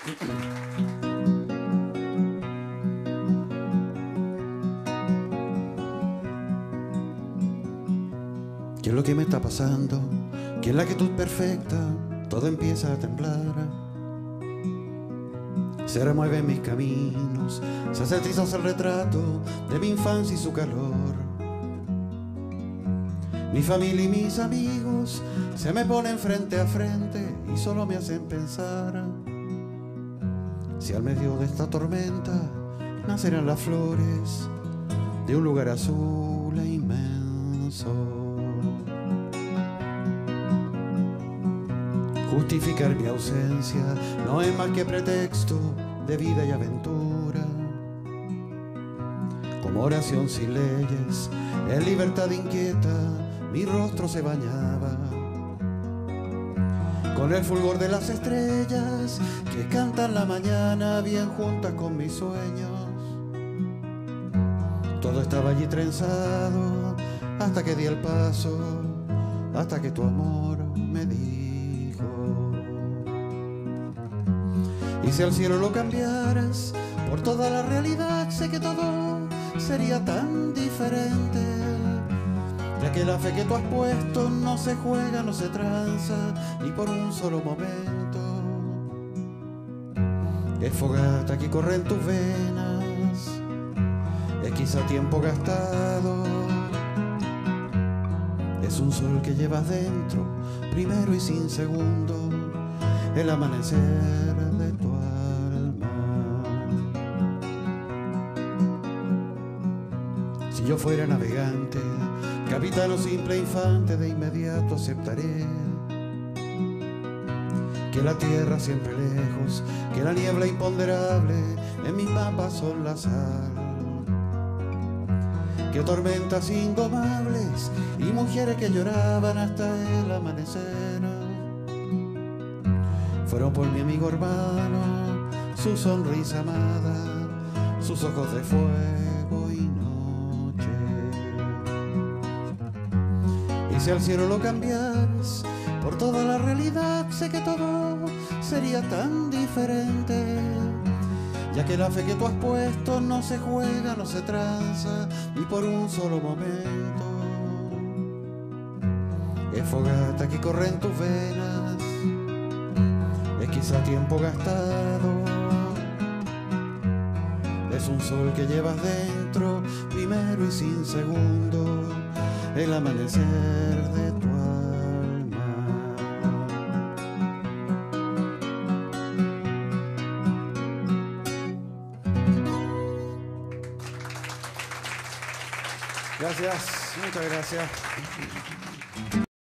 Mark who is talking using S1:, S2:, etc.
S1: ¿Qué es lo que me está pasando? ¿Qué es la quietud perfecta? Todo empieza a temblar. Se remueven mis caminos, se hace trizos el retrato de mi infancia y su calor. Mi familia y mis amigos se me ponen frente a frente y solo me hacen pensar si al medio de esta tormenta nacerán las flores de un lugar azul e inmenso. Justificar mi ausencia no es más que pretexto de vida y aventura. Como oración sin leyes, en libertad inquieta, mi rostro se bañaba con el fulgor de las estrellas que cantan la mañana bien juntas con mis sueños. Todo estaba allí trenzado hasta que di el paso, hasta que tu amor me dijo: y si al cielo lo cambiaras por toda la realidad, sé que todo sería tan diferente, ya que la fe que tú has puesto no se juega, no se tranza ni por un solo momento. Es fogata que corre en tus venas, es quizá tiempo gastado, es un sol que llevas dentro, primero y sin segundo, el amanecer de tu alma. Si yo fuera navegante, capitán o simple infante, de inmediato aceptaré que la tierra siempre lejos, que la niebla imponderable en mis mapas son la sal, que tormentas indomables y mujeres que lloraban hasta el amanecer fueron por mi amigo hermano, su sonrisa amada, sus ojos de fuego y noche. Y si al cielo lo cambiaras por toda la realidad, sé que todo sería tan diferente, ya que la fe que tú has puesto no se juega, no se tranza ni por un solo momento. Es fogata que corre en tus venas, es quizá tiempo gastado, es un sol que llevas dentro, primero y sin segundo, el amanecer de tu alma. Gracias, muchas gracias.